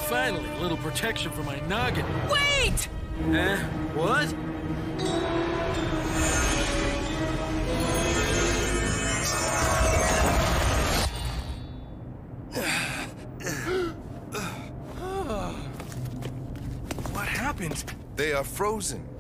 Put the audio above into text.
Finally, a little protection for my noggin. Wait! What? What happened? They are frozen.